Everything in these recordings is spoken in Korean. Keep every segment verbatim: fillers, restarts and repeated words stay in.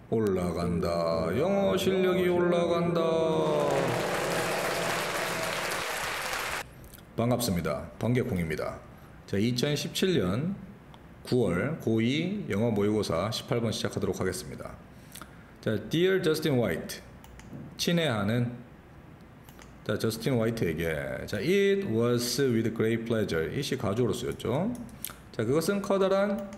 올라간다. 영어 실력이 올라간다. 반갑습니다. 번개콩입니다. 자, 이천십칠 년 구월 고이 영어 모의고사 십팔 번 시작하도록 하겠습니다. 자, Dear Justin White, 친애하는 자, 저스틴 화이트에게 자, It was with great pleasure. it이 가주어로 쓰였죠. 자, 그것은 커다란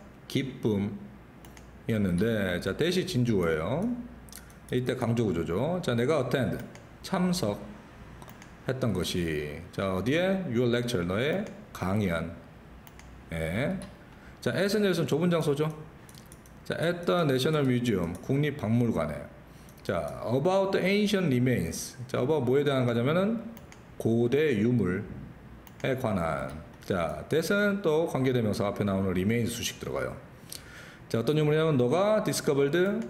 기쁨이었는데, 자, that이 진주어예요. 이때 강조 구조죠. 자, 내가 attend 참석했던 것이 자, 어디에? Your lecture, 너의 강연. 예. 자, at은 여기서는 좁은 장소죠. 자, at the National Museum, 국립박물관에. 자, about the ancient remains. 자, about 뭐에 대한 거냐면은 고대 유물에 관한. 자, that은 또 관계대명사 앞에 나오는 remains 수식 들어가요. 자, 어떤 유물이냐면 너가 discovered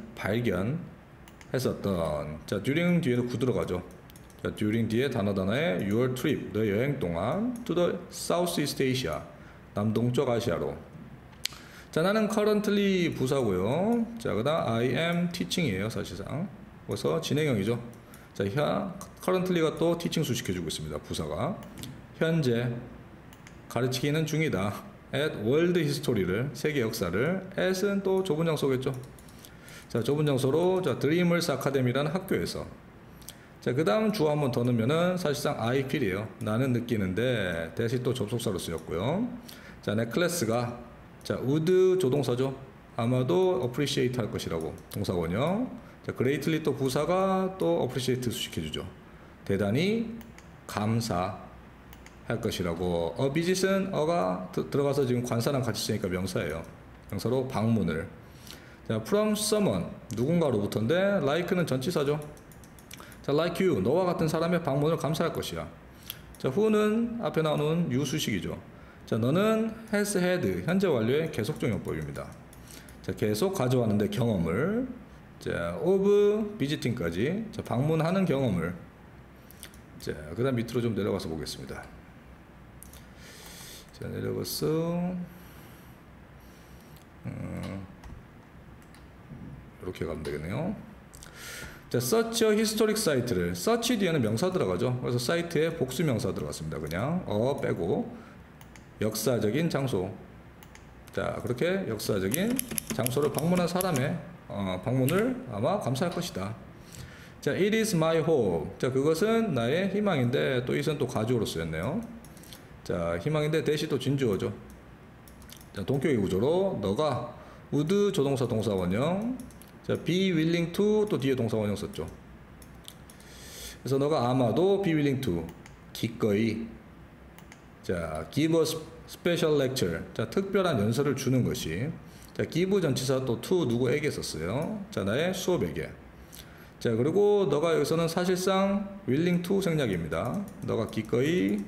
발견했었던. 자, during 뒤에도 구 들어가죠. 자, during 뒤에 단어 단어에 your trip, 너의 여행 동안 to the Southeast Asia, 남동쪽 아시아로. 자, 나는 currently 부사고요. 자, 그 다음 I am teaching이에요, 사실상. 그래서 진행형이죠. 자, 현, currently가 또 teaching 수식해주고 있습니다, 부사가. 현재 가르치기는 중이다. at world history를, 세계 역사를. at은 또 좁은 장소겠죠. 자, 좁은 장소로, 자, 드리머스 아카데미라는 학교에서. 자, 그 다음 주어 한 번 더 넣으면은 사실상 I feel이에요. 나는 느끼는데, that이 또 접속사로 쓰였고요. 자, 내 클래스가 자, would 조동사죠. 아마도 appreciate 할 것이라고 동사원형. 자, greatly 또 부사가 또 appreciate 수식해주죠. 대단히 감사할 것이라고. a visit은 어가 들어가서 지금 관사랑 같이 쓰니까 명사예요. 명사로 방문을. 자, from someone 누군가로부터인데 like는 전치사죠. 자, like you 너와 같은 사람의 방문을 감사할 것이야. 자, who는 앞에 나오는 you 수식이죠. 자, 너는 has had 현재 완료의 계속적용법입니다. 자, 계속 가져왔는데 경험을. 자, of visiting까지. 자, 방문하는 경험을. 자, 그 다음 밑으로 좀 내려가서 보겠습니다. 자, 내려가서 음, 이렇게 가면 되겠네요. 자, search a historic site를 search 뒤에는 명사 들어가죠. 그래서 사이트에 복수 명사 들어갔습니다. 그냥 어 빼고 역사적인 장소. 자, 그렇게 역사적인 장소를 방문한 사람의 어, 방문을 아마 감사할 것이다. 자, it is my hope. 자, 그것은 나의 희망인데 또 이것은 또 가주어로 쓰였네요. 자, 희망인데 that이 또 진주어죠. 자, 동격의 구조로 너가 would 조동사 동사원형. 자, be willing to 또 뒤에 동사원형 썼죠. 그래서 너가 아마도 be willing to 기꺼이 자, give a special lecture. 자, 특별한 연설을 주는 것이. 자, give 전치사 또 to 누구에게 썼어요? 자, 나의 수업에게. 자, 그리고 너가 여기서는 사실상 willing to 생략입니다. 너가 기꺼이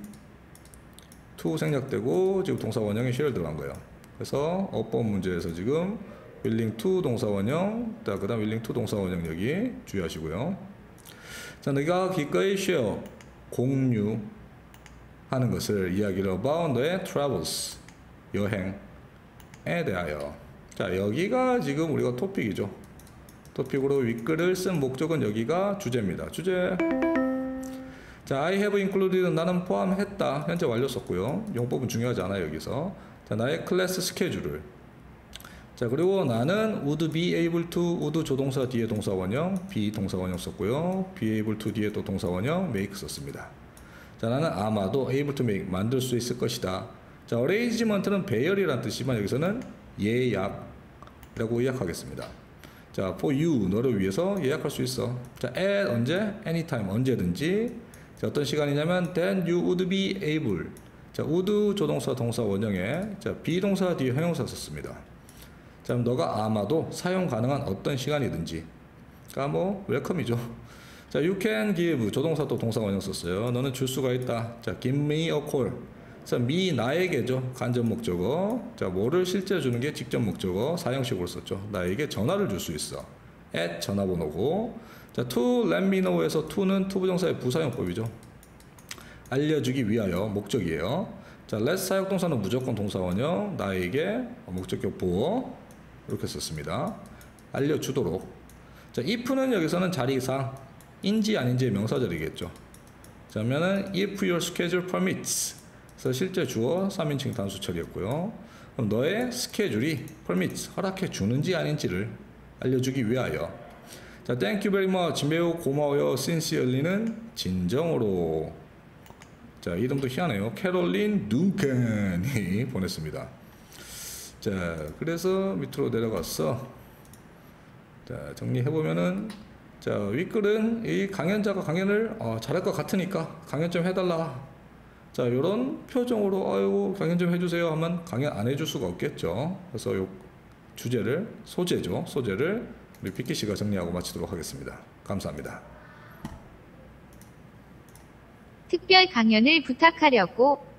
to 생략되고 지금 동사 원형에 shall 들어간 거예요. 그래서 어법 문제에서 지금 willing to 동사 원형, 자, 그 다음 willing to 동사 원형 여기 주의하시고요. 자, 너가 기꺼이 share 공유 하는 것을 이야기를 about 너의 travels 여행에 대하여. 자, 여기가 지금 우리가 토픽이죠. 토픽으로 윗글을 쓴 목적은 여기가 주제입니다. 주제. 자, I have included 나는 포함했다. 현재 완료 썼고요. 용법은 중요하지 않아요, 여기서. 자, 나의 클래스 스케줄을. 자, 그리고 나는 would be able to would 조동사 뒤에 동사원형 be 동사원형 썼고요. be able to 뒤에 또 동사원형 make 썼습니다. 자, 나는 아마도 able to make 만들 수 있을 것이다. 자, arrangement는 배열이라는 뜻이지만 여기서는 예약이라고 예약하겠습니다. 자, for you 너를 위해서 예약할 수 있어. 자, at 언제? anytime 언제든지. 자, 어떤 시간이냐면 then you would be able. 자, would 조동사 동사 원형에 자, 비동사 뒤에 형용사 썼습니다. 자, 너가 아마도 사용 가능한 어떤 시간이든지. 그러니까 뭐 웰컴이죠. 자, you can give 조동사 또 동사 원형 썼어요. 너는 줄 수가 있다. 자, give me a call. 자, me 나에게죠. 간접 목적어. 자, 뭐를 실제 주는 게 직접 목적어. 사형식으로 썼죠. 나에게 전화를 줄 수 있어. at 전화번호고. 자, to let me know에서 to는 투부정사의 부사용법이죠. 알려주기 위하여 목적이에요. 자, let 사역동사는 무조건 동사원형. 나에게 목적격 보어 이렇게 썼습니다. 알려주도록. 자, if는 여기서는 자리상 인지 아닌지의 명사절이겠죠. 자, 그러면은 if your schedule permits. 그래서 실제 주어 삼 인칭 단수 처리했고요. 그럼 너의 스케줄이 permits 허락해 주는지 아닌지를 알려주기 위하여. 자, thank you very much. 매우 고마워요. sincerely는 진정으로. 자, 이름도 희한해요. 캐롤린 duncan이 보냈습니다. 자, 그래서 밑으로 내려가서 자, 정리해보면은 자, 윗글은 이 강연자가 강연을 어, 잘할 것 같으니까 강연 좀 해달라. 자, 요런 표정으로 아이고 강연 좀 해주세요 하면 강연 안 해줄 수가 없겠죠. 그래서 요 주제를 소재죠. 소재를 우리 비키 씨가 정리하고 마치도록 하겠습니다. 감사합니다. 특별 강연을 부탁하려고